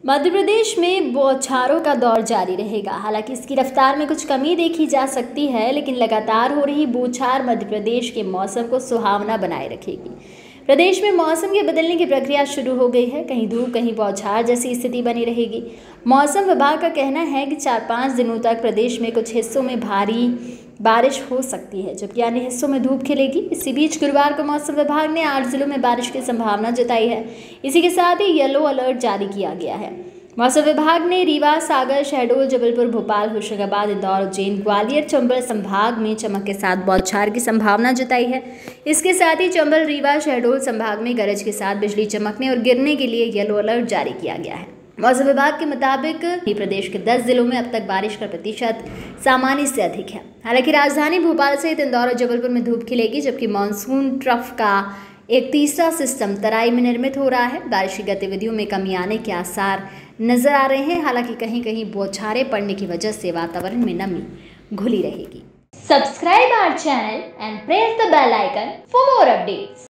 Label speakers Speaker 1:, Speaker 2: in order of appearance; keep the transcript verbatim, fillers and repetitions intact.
Speaker 1: मध्य प्रदेश में बौछारों का दौर जारी रहेगा। हालांकि इसकी रफ्तार में कुछ कमी देखी जा सकती है, लेकिन लगातार हो रही बौछार मध्य प्रदेश के मौसम को सुहावना बनाए रखेगी। प्रदेश में मौसम के बदलने की प्रक्रिया शुरू हो गई है। कहीं धूप कहीं बौछार जैसी स्थिति बनी रहेगी। मौसम विभाग का कहना है कि चार पाँच दिनों तक प्रदेश में कुछ हिस्सों में भारी बारिश हो सकती है, जबकि अन्य हिस्सों में धूप खिलेगी। इसी बीच गुरुवार को मौसम विभाग ने आठ जिलों में बारिश की संभावना जताई है। इसी के साथ ही येलो अलर्ट जारी किया गया है। मौसम विभाग ने रीवा, सागर, शहडोल, जबलपुर, भोपाल, होशंगाबाद, इंदौर, उज्जैन, ग्वालियर, चंबल संभाग में चमक के साथ बौछार की संभावना जताई है। इसके साथ ही चंबल, रीवा, शहडोल संभाग में गरज के साथ बिजली चमकने और गिरने के लिए येलो अलर्ट जारी किया गया है। मौसम विभाग के मुताबिक प्रदेश के दस जिलों में अब तक बारिश का प्रतिशत सामान्य से अधिक है। हालांकि राजधानी भोपाल सहित इंदौर और जबलपुर में धूप खिलेगी, जबकि मानसून ट्रफ का एक तीसरा सिस्टम तराई में निर्मित हो रहा है। बारिश की गतिविधियों में कमी आने के आसार नजर आ रहे हैं। हालांकि कहीं कहीं बौछारें पड़ने की वजह से वातावरण में नमी घुली रहेगी।
Speaker 2: Subscribe our channel and press the bell icon for more updates.